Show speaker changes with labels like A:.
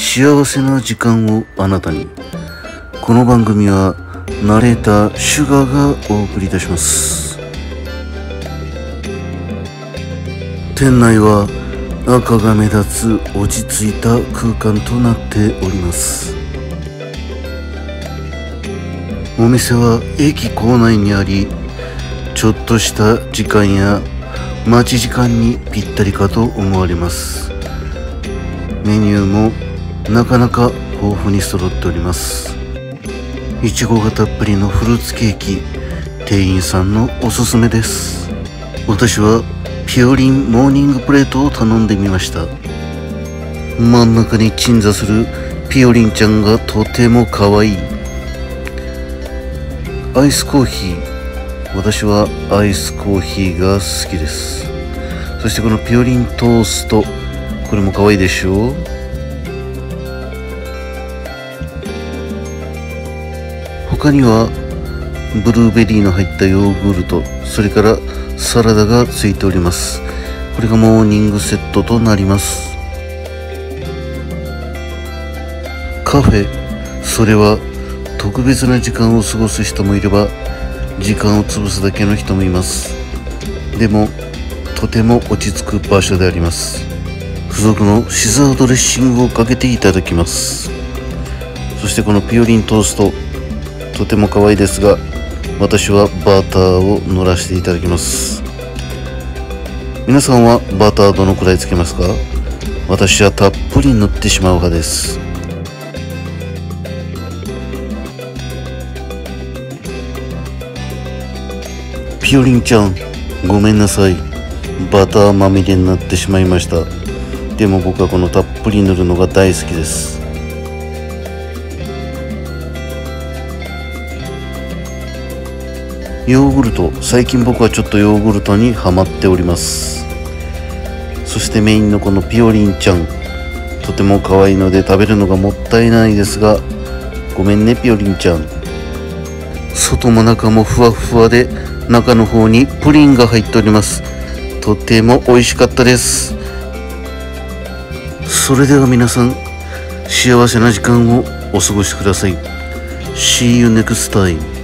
A: 幸せな時間をあなたに。この番組はナレーターシュガーがお送りいたします。店内は赤が目立つ落ち着いた空間となっております。お店は駅構内にあり、ちょっとした時間や待ち時間にぴったりかと思われます。メニューもなかなか豊富に揃っております。いちごがたっぷりのフルーツケーキ、店員さんのおすすめです。私はピオリンモーニングプレートを頼んでみました。真ん中に鎮座するピオリンちゃんがとても可愛い。アイスコーヒー、私はアイスコーヒーが好きです。そしてこのピオリントースト、これも可愛いでしょう。他にはブルーベリーの入ったヨーグルト、それからサラダがついております。これがモーニングセットとなります。カフェ、それは特別な時間を過ごす人もいれば、時間を潰すだけの人もいます。でもとても落ち着く場所であります。付属のシザードレッシングをかけていただきます。そしてこのピオリントースト、とても可愛いですが、私はバターを塗らせていただきます。皆さんはバターどのくらいつけますか？私はたっぷり塗ってしまう派です。ピオリンちゃん、ごめんなさい。バターまみれになってしまいました。でも僕はこのたっぷり塗るのが大好きです。ヨーグルト、最近僕はちょっとヨーグルトにハマっております。そしてメインのこのピオリンちゃん、とても可愛いので食べるのがもったいないですが、ごめんねピオリンちゃん。外も中もふわふわで、中の方にプリンが入っております。とても美味しかったです。それでは皆さん、幸せな時間をお過ごしください。See you next time.